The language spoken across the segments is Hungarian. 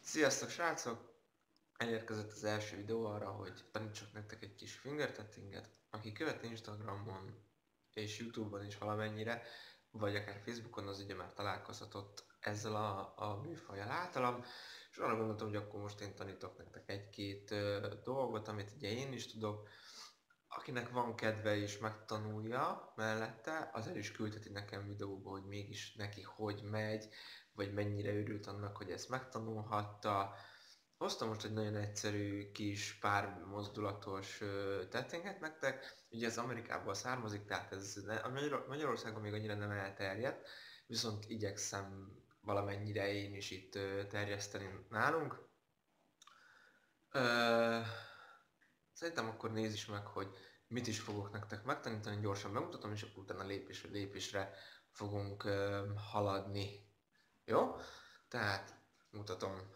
Sziasztok srácok! Elérkezett az első videó arra, hogy tanítsak nektek egy kis fingertattinget. Aki követ Instagramon és Youtube-on is valamennyire, vagy akár Facebookon, az ugye már találkozhatott ezzel a műfajjal általam. És arra gondoltam, hogy akkor most én tanítok nektek egy-két dolgot, amit ugye én is tudok. Akinek van kedve és megtanulja mellette, az el is küldheti nekem videóba, hogy mégis neki hogy megy, vagy mennyire örült annak, hogy ezt megtanulhatta. Hoztam most egy nagyon egyszerű kis pár mozdulatos tettinget nektek. Ugye ez Amerikából származik, tehát ez Magyarországon még annyira nem elterjedt, viszont igyekszem valamennyire én is itt terjeszteni nálunk. Szerintem akkor nézz is meg, hogy mit is fogok nektek megtanítani, gyorsan bemutatom, és akkor utána lépésről lépésre fogunk haladni. Jó? Tehát mutatom.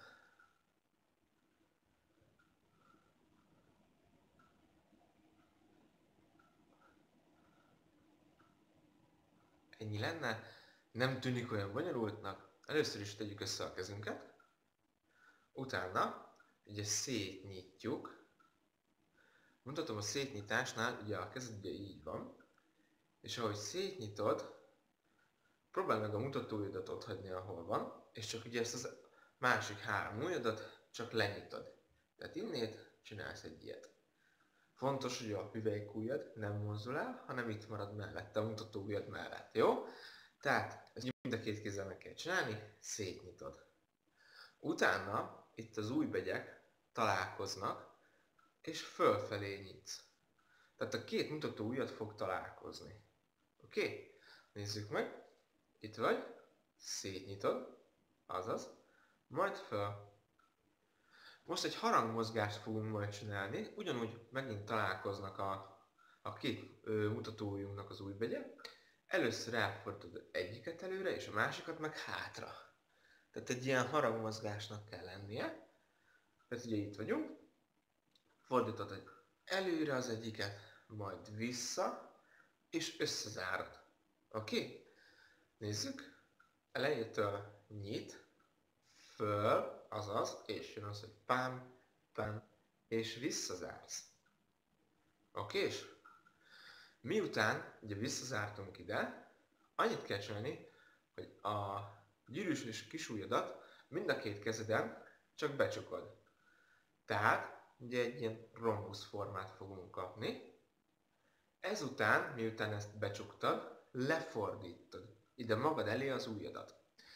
Ennyi lenne. Nem tűnik olyan bonyolultnak. Először is tegyük össze a kezünket. Utána ugye szétnyitjuk. Mutatom, a szétnyitásnál ugye a kezed ugye így van. És ahogy szétnyitod, próbáld meg a mutatóujjadat ott hagyni, ahol van, és csak ugye ezt az másik három ujjadat csak lenyitod. Tehát innét csinálsz egy ilyet. Fontos, hogy a hüvelykujjad nem mozdul el, hanem itt marad mellette, a mutatóujjad mellett, jó? Tehát ezt mind a két kézzel meg kell csinálni, szétnyitod. Utána itt az ujjbegyek találkoznak, és fölfelé nyitsz. Tehát a két mutatóujjad fog találkozni. Oké? Nézzük meg. Itt vagy, szétnyitod, azaz, majd föl. Most egy harangmozgást fogunk majd csinálni, ugyanúgy megint találkoznak a két mutatóujjunknak az ujjbegye. Először elfordítod egyiket előre, és a másikat meg hátra. Tehát egy ilyen harangmozgásnak kell lennie. Tehát ugye itt vagyunk, fordítod előre az egyiket, majd vissza, és összezárod. Oké? Nézzük. Elejétől nyit, föl, azaz, és jön az, hogy pám, pám, és visszazársz. Okés? Miután ugye visszazártunk ide, annyit kell csinálni, hogy a gyűrűs és kisujjadat mind a két kezeden csak becsukod. Tehát ugye egy ilyen rombusz formát fogunk kapni. Ezután, miután ezt becsuktad, lefordítod ide magad elé az ujjadat.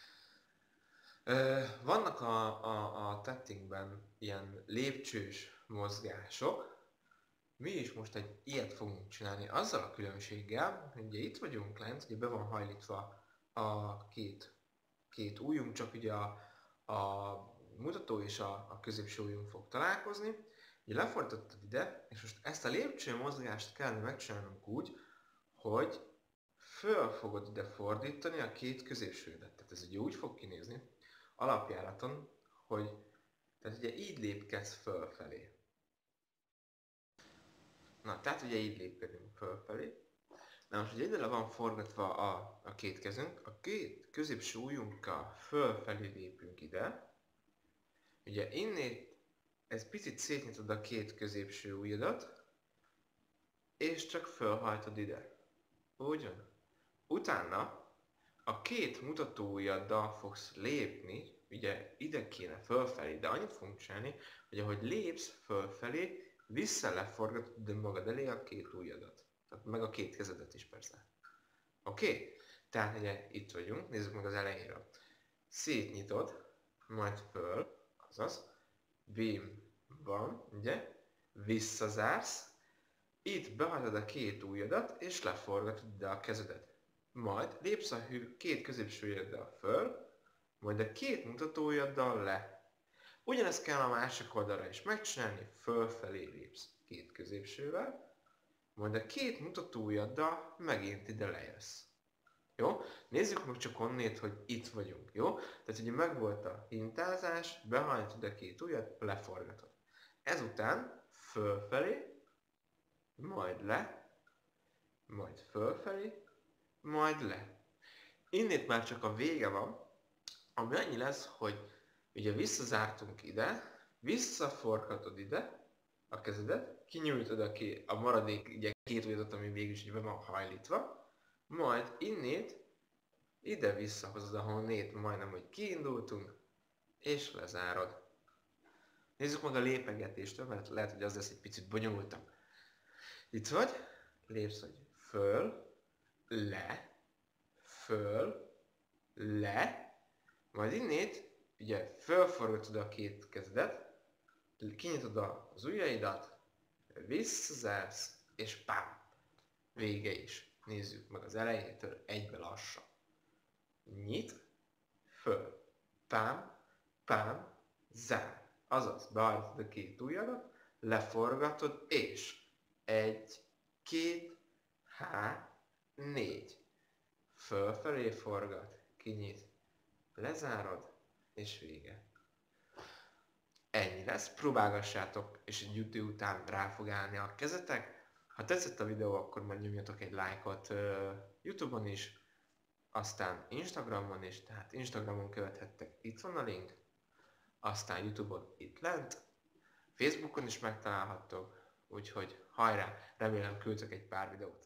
Vannak a tettingben ilyen lépcsős mozgások. Mi is most egy ilyet fogunk csinálni, azzal a különbséggel, hogy ugye itt vagyunk lent, ugye be van hajlítva a két ujjunk, csak ugye a mutató és a középső ujjunk fog találkozni. Ugye lefordítottad ide, és most ezt a lépcső mozgást kellene megcsinálnunk úgy, hogy föl fogod ide fordítani a két középsődet. Tehát ez ugye úgy fog kinézni, alapjáraton, hogy tehát ugye így lépkedsz fölfelé. Na, tehát ugye így lépkedünk fölfelé. Na most ugye ide le van forgatva a két kezünk, a két középső ujjunkkal fölfelé lépünk ide. Ugye innét ez picit szétnyitod a két középső ujjadat, és csak fölhajtod ide. Úgy van. Utána a két mutatóujjaddal fogsz lépni, ugye ide kéne fölfelé, de annyit fogunk csinálni, hogy ahogy lépsz fölfelé, vissza leforgatod magad elé a két ujjadat. Tehát meg a két kezedet is persze. Oké? Tehát ugye itt vagyunk, nézzük meg az elejéről. Szétnyitod, majd föl, azaz, bim, van, ugye, visszazársz, itt behajtod a két ujjadat, és leforgatod ide a kezedet. Majd lépsz a két középső ujjaddal föl, majd a két mutatóujjaddal le. Ugyanezt kell a másik oldalra is megcsinálni, fölfelé lépsz két középsővel, majd a két mutatóujjaddal megint ide lejössz. Jó? Nézzük meg csak onnét, hogy itt vagyunk, jó? Tehát ugye megvolt a hintázás, behajtod a két ujjat, leforgatod. Ezután fölfelé, majd le, majd fölfelé, majd le. Innét már csak a vége van, ami annyi lesz, hogy Ugye visszazártunk ide, visszaforgatod ide a kezedet, kinyújtod a maradék ugye, két ujjadat, ami végül is be van hajlítva, majd innét ide visszahozod, ahonnét majdnem, hogy kiindultunk, és lezárod. Nézzük meg a lépegetést, mert lehet, hogy az lesz egy picit bonyolultabb. Itt vagy, lépsz, hogy föl, le, majd innét, ugye fölforgatod a két kezedet, kinyitod az ujjaidat, visszazársz, és pám! Vége is. Nézzük meg az elejétől egybe lassan. Nyit, föl, pám, zár. Azaz, beállítod a két ujjadat, leforgatod, és 1, 2, 3, 4. Fölfelé forgat, kinyit, lezárod, és vége. Ennyi lesz, próbálgassátok, és egy idő után rá fog állni a kezetek. Ha tetszett a videó, akkor majd nyomjatok egy lájkot YouTube-on is, aztán Instagramon is, tehát Instagramon követhettek, itt van a link, aztán YouTube-on itt lent, Facebookon is megtalálhattok, úgyhogy hajrá, remélem küldtök egy pár videót.